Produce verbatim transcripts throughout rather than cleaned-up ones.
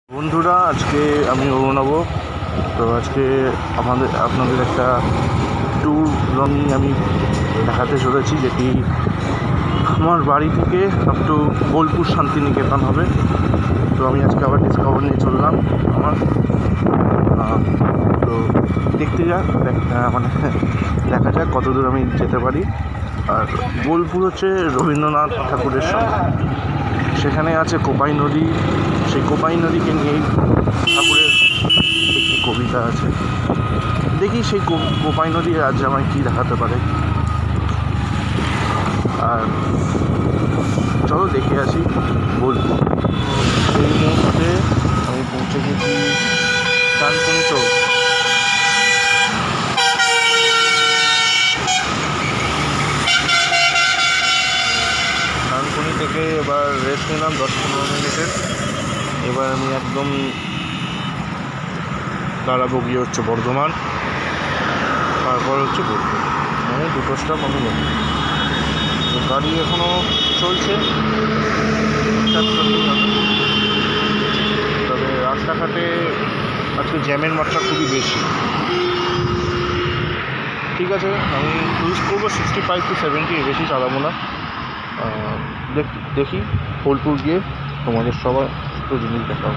বন্ধুরা, আজকে আমি অরুণাব। তো আজকে আমাদের আপনাদের একটা ট্যুর আমি আমি দেখাতে চলেছি, যেটি আমার বাড়ি থেকে আপ টু বোলপুর শান্তিনিকেতন হবে। তো আমি আজকে আবার ডিসকভার নিয়ে চললাম আমার। তো দেখতে যাক, মানে দেখা যাক কত দূর আমি যেতে পারি। আর বোলপুর হচ্ছে রবীন্দ্রনাথ ঠাকুরের সঙ্গে, সেখানে আছে কোপাই নদী। সেই কোপাই নদীকে নিয়েই ঠাকুরের একটি কবিতা আছে। দেখি সেই কোপাই নদী আজ আমায় কী দেখাতে পারে। আর চলো দেখে আসি বোলপুর। এই মুহূর্তে আমি পৌঁছে গেছি ডানকুনি। তো ডানকুনি থেকে এবার রেস্ট নিলাম দশ পনেরো মিনিটের। এবার আমি একদম দাঁড়াবো গিয়ে হচ্ছে বর্ধমান, তারপর হচ্ছে বোলপুর, মানে দুটো স্টপ আমি নেব। তো গাড়ি এখনও চলছে, ঠিকঠাক চলতেই হবে। তবে রাস্তাঘাটে আজকে জ্যামের মাত্রা খুবই বেশি। ঠিক আছে, আমি ইউজ করবো সিক্সটি ফাইভ টু সেভেন্টি, এর বেশি চালাবো না। দেখি বোলপুর গিয়ে তোমাদের সবার একটু জিনিস দেখাবো।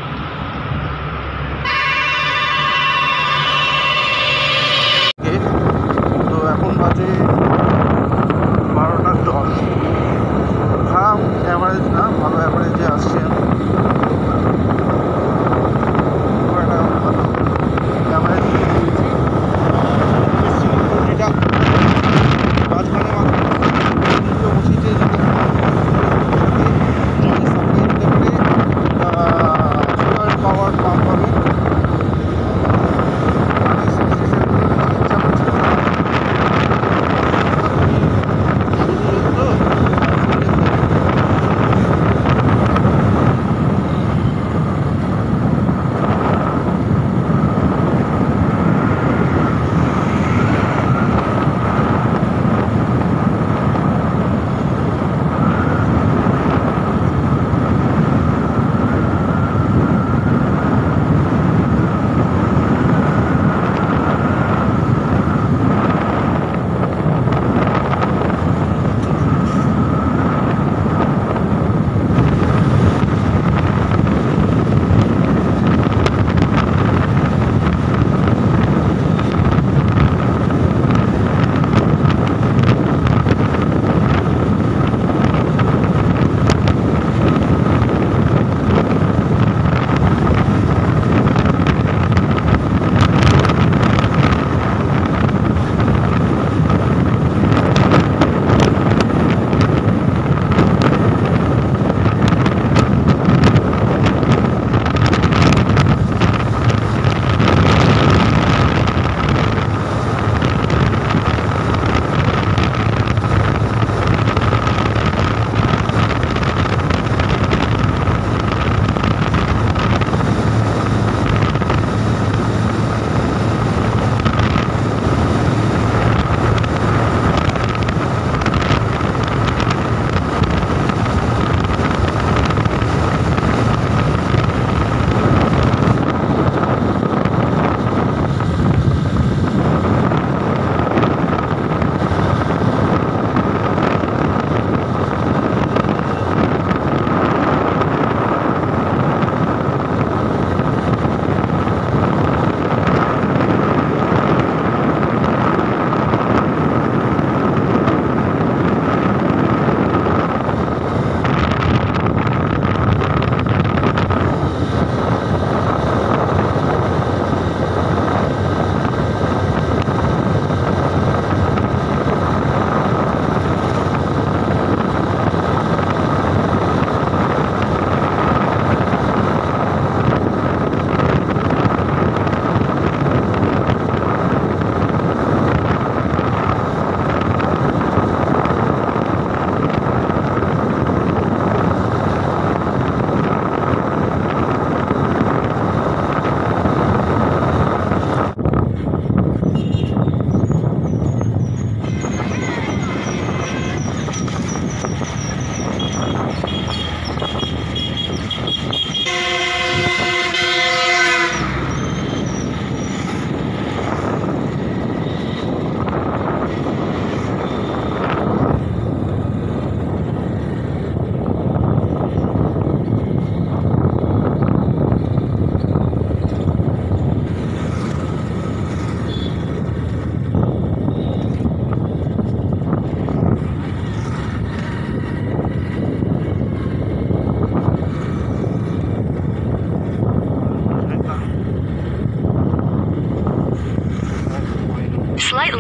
তো এখন বাজে বারোটা দশ। খারাপ অ্যাভারেজ না, ভালো অ্যাভারেজে আসছে। অ্যাভারেজ দিয়েছি যেটা মাঝখানে মাত্র বসিয়েছে, যেটা জমি সাপ্লাই দিতে পারে সোলার পাওয়ার পাম্প হবে।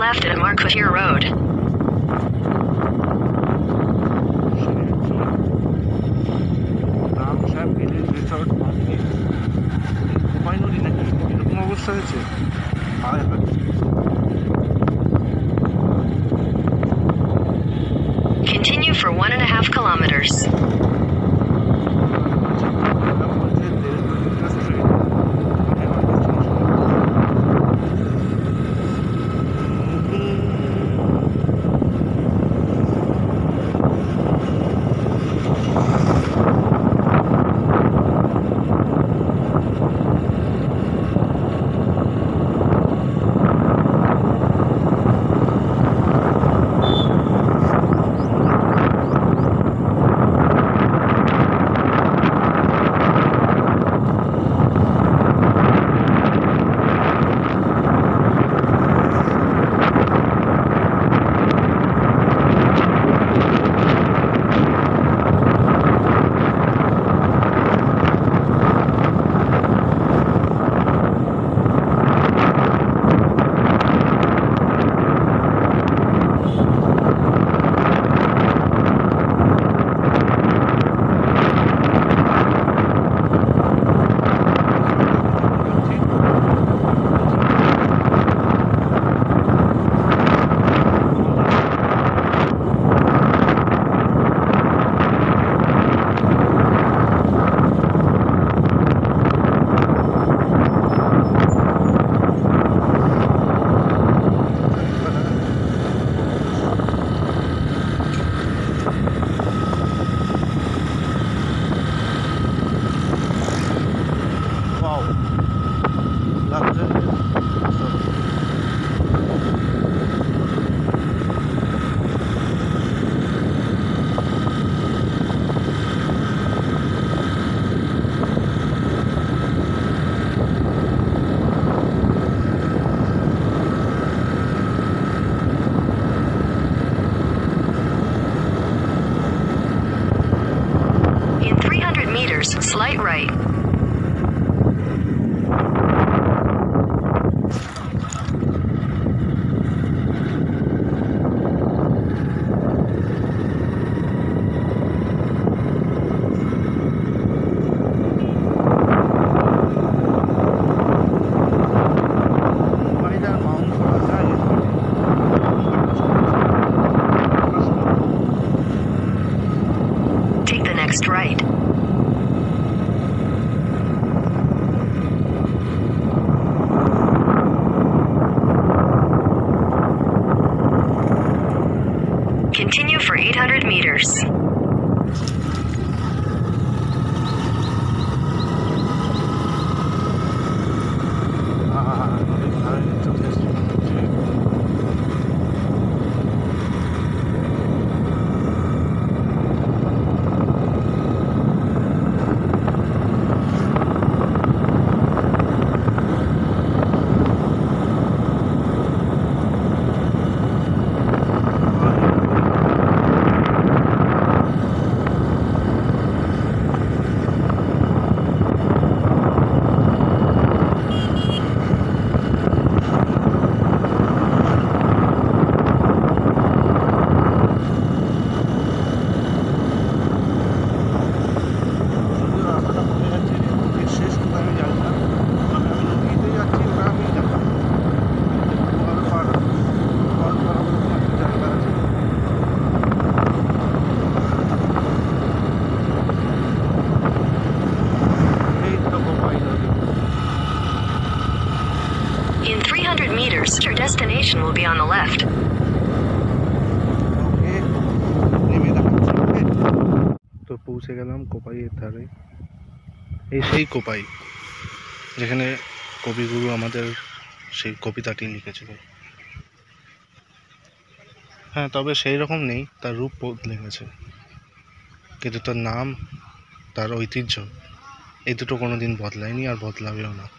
left at Markutier Road. Ramsaheb village resort পার্কে কোপাই নদী নাকি এরকম অবস্থা হয়েছে। হায় হায়। Continue for one and a half kilometers. Slight right. Take the next right. Continue for eight hundred meters. Your destination will be on the left. তো পৌঁছে গেলাম কোপাইয়ের ধারে। এই সেই কোপাই যেখানে কবিগুরু আমাদের সেই কবিতাটি লিখেছিল। হ্যাঁ, তবে সেই রকম নেই, তার রূপ বদলে গেছে, কিন্তু তার নাম, তার ঐতিহ্য এই দুটো কোনোদিন বদলায়নি আর বদলাবেও না।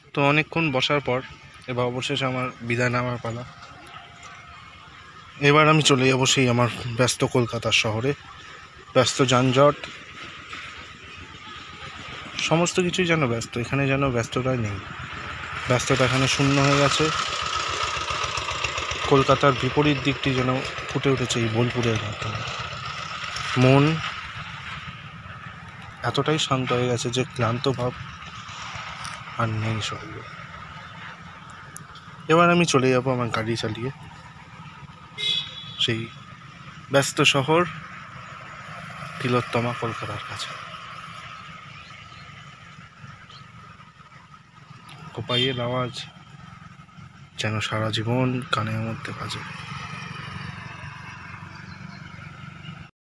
তো অনেকক্ষণ বসার পর এবার অবশেষে আমার বিদায় নেওয়ার পালা। এবার আমি চলে যাবো সেই আমার ব্যস্ত কলকাতার শহরে। ব্যস্ত যানজট, সমস্ত কিছুই যেন ব্যস্ত, এখানে যেন ব্যস্ততাই নেই, ব্যস্ততা এখানে শূন্য হয়ে গেছে। কলকাতার বিপরীত দিকটি যেন ফুটে উঠেছে এই বোলপুরের মাধ্যমে। মন এতটাই শান্ত হয়ে গেছে যে ক্লান্ত ভাব আর নেই শরীরে। এবার আমি চলে যাব আমার গাড়ি চালিয়ে সেই ব্যস্ত শহর তিলোত্তমা কলকাতার কাছে। কোপাইয়ের আওয়াজ যেন সারা জীবন কানের মধ্যে বাজে।